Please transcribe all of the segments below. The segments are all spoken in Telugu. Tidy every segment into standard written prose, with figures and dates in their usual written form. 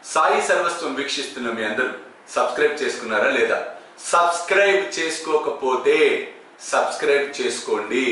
సాయి సర్వస్వం వీక్షిస్తున్న మీ అందరూ సబ్స్క్రైబ్ చేసుకున్నారా లేదా? సబ్స్క్రైబ్ చేసుకోకపోతే సబ్స్క్రైబ్ చేసుకోండి.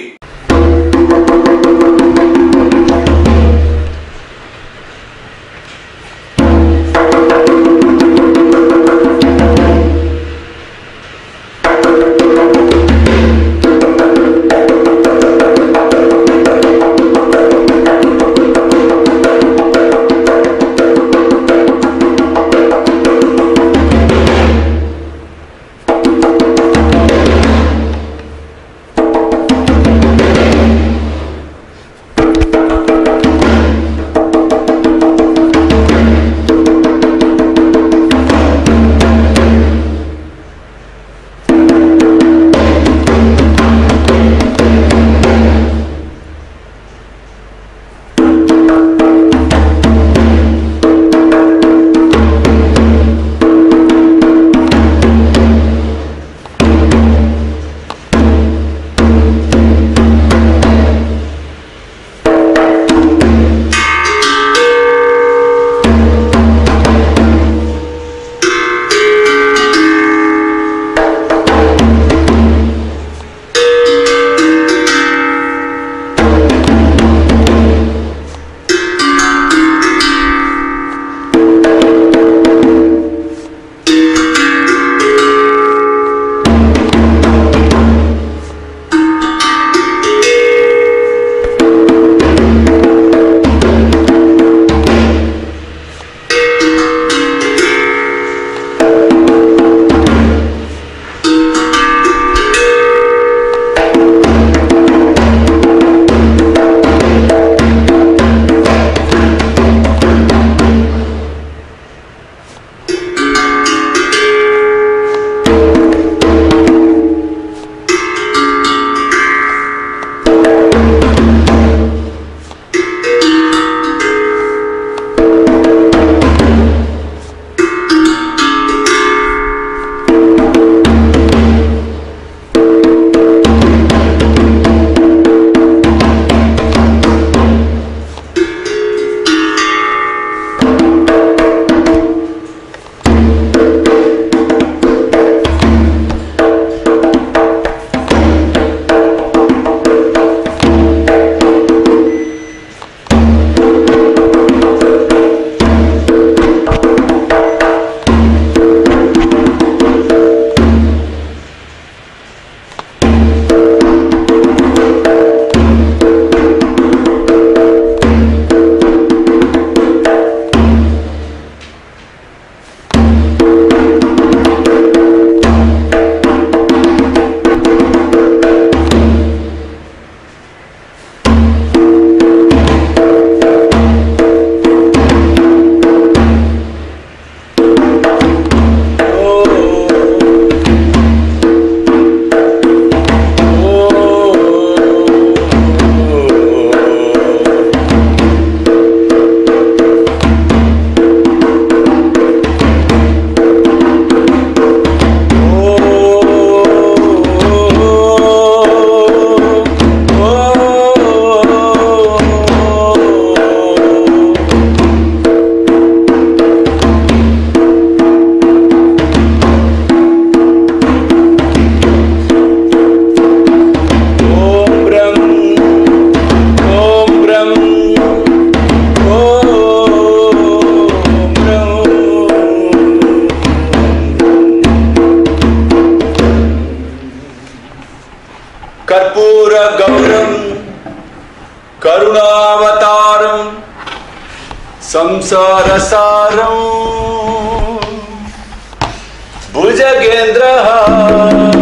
कर्पूर गौरम करुणावतारम संसार सारम भुजगेंद्रहारम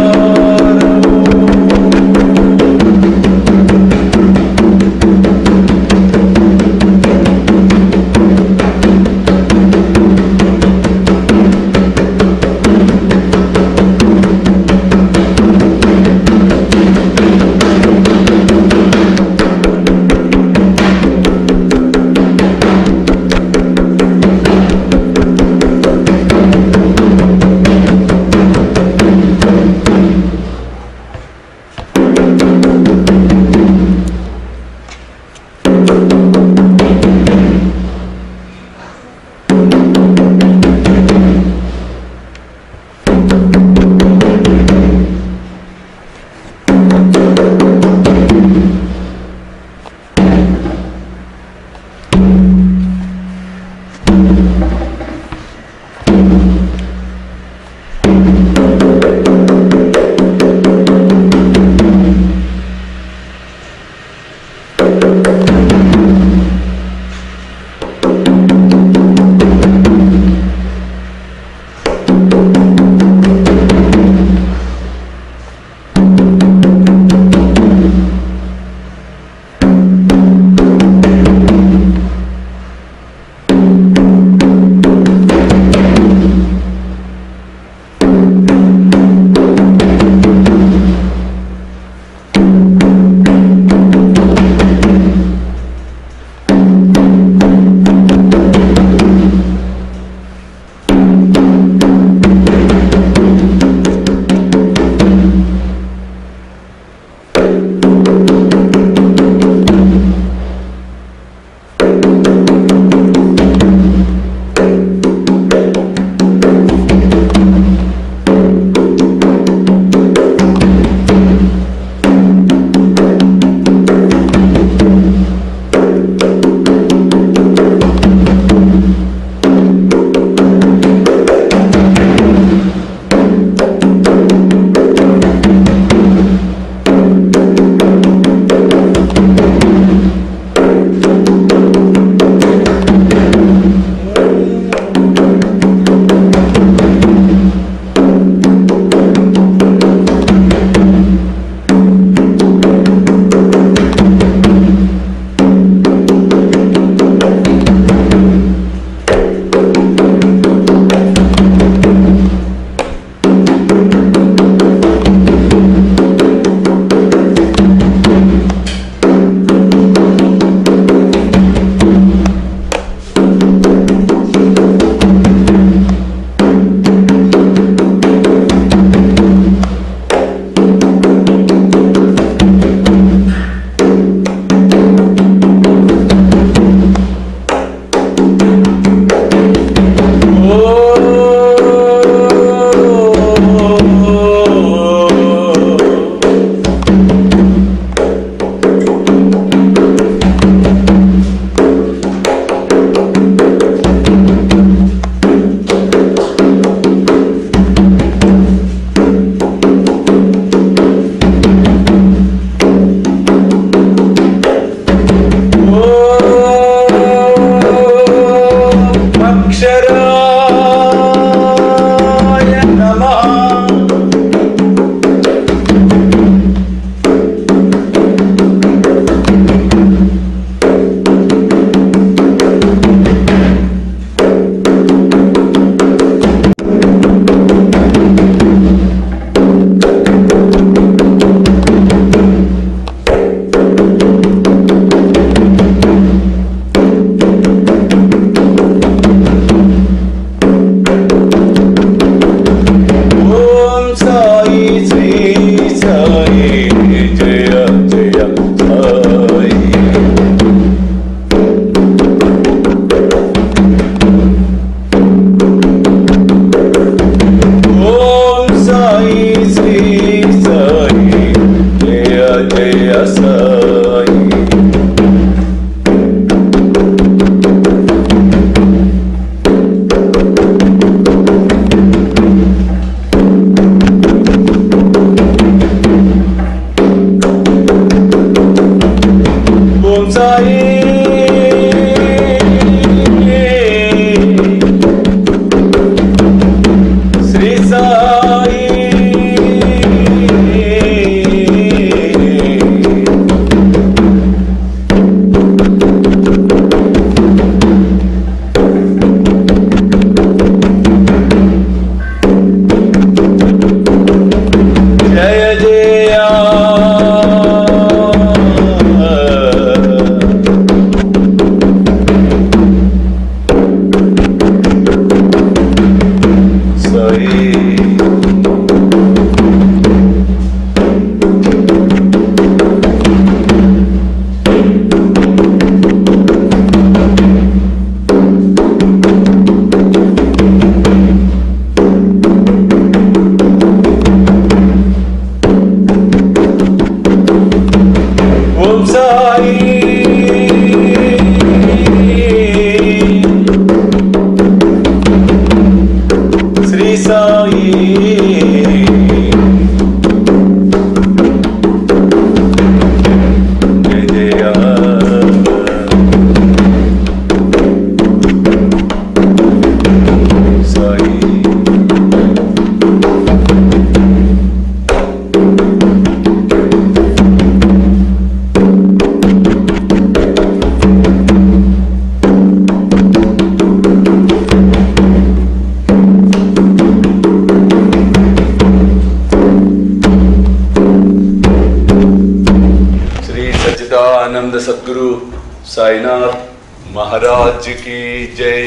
सद्गुरु साईनाथ महाराज की जय।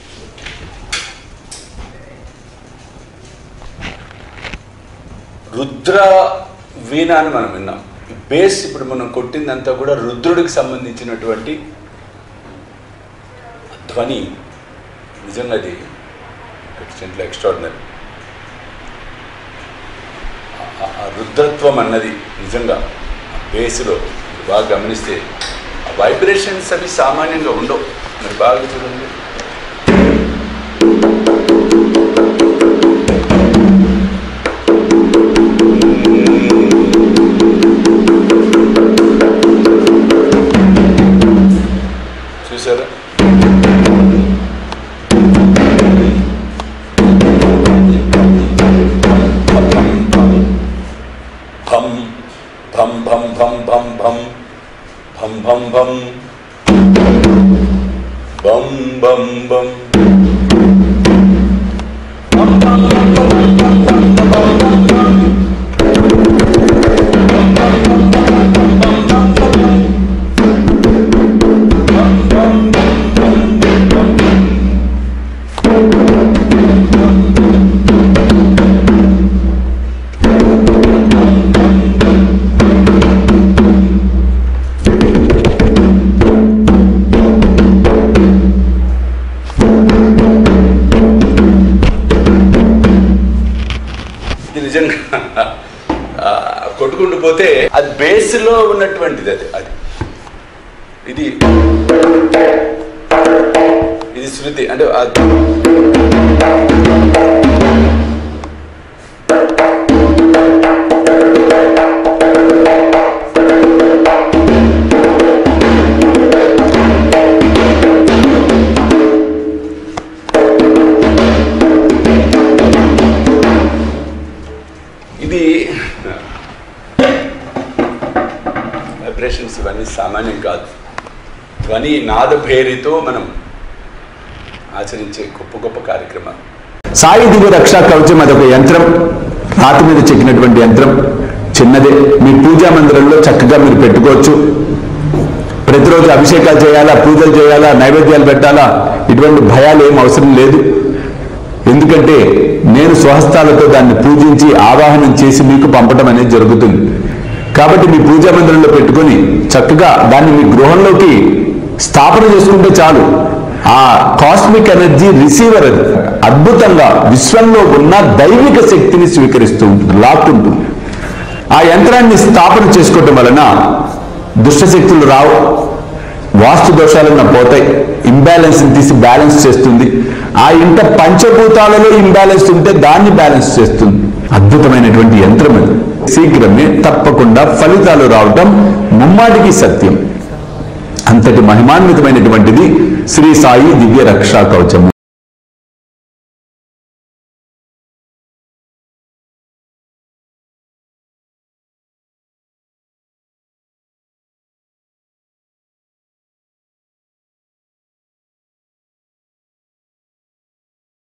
రుద్ర వీణ అని మనం విన్నాం. బేస్ ఇప్పుడు మనం కొట్టిందంతా కూడా రుద్రుడికి సంబంధించినటువంటి ధ్వని. నిజంగా అది ఎక్స్ట్రాడినరీ. ఆ రుద్రత్వం అన్నది నిజంగా బేస్లో బాగా గమనిస్తే ఆ వైబ్రేషన్స్ అవి సామాన్యంగా ఉండవు. మరి బాగా చూడండి. చూసారా? భం భం భం భం భం భం భం భం బం బం బం. నిజంగా కొట్టుకుంటూ పోతే అది బేస్లో ఉన్నటువంటిది. అది ఇది శృతి అంటే ఇది వైబ్రేషన్స్ ఇవన్నీ సామాన్యం కాదు. ధ్వని నాద భేరితో మనం ఆచరించే గొప్ప గొప్ప కార్యక్రమాలు. సాయి దివ్య రక్షా కవచం అదొక యంత్రం, రాతి మీద చెక్కినటువంటి యంత్రం. చిన్నదే, మీ పూజా మందిరంలో చక్కగా మీరు పెట్టుకోవచ్చు. ప్రతిరోజు అభిషేకాలు చేయాలా, పూజలు చేయాలా, నైవేద్యాలు పెట్టాలా, ఇటువంటి భయాలు ఏం అవసరం లేదు. ఎందుకంటే నేను స్వహస్తాలతో దాన్ని పూజించి ఆవాహనం చేసి మీకు పంపడం అనేది జరుగుతుంది. కాబట్టి మీ పూజా మందిరంలో పెట్టుకొని చక్కగా దాన్ని మీ గృహంలోకి స్థాపన చేసుకుంటే చాలు. ఆ కాస్మిక్ ఎనర్జీ రిసీవర్ అది అద్భుతంగా విశ్వంలో ఉన్న దైవిక శక్తిని స్వీకరిస్తూ ఉంటుంది, లాక్కుంటుంది. ఆ యంత్రాన్ని స్థాపన చేసుకోవటం వలన దుష్టశక్తులు రావు, వాస్తు దోషాలన్న పోతాయి, ఇంబ్యాలెన్స్ని తీసి బ్యాలెన్స్ చేస్తుంది. ఆ ఇంట పంచభూతాలలో ఇంబ్యాలెన్స్ ఉంటే దాన్ని బ్యాలెన్స్ చేస్తుంది. అద్భుతమైనటువంటి యంత్రం అది. శీఘ్రమే తప్పకుండా ఫలితాలు రావటం ముమ్మాటికి సత్యం. అంతటి మహిమాన్వితమైనటువంటిది శ్రీ సాయి దివ్య రక్షా కవచము.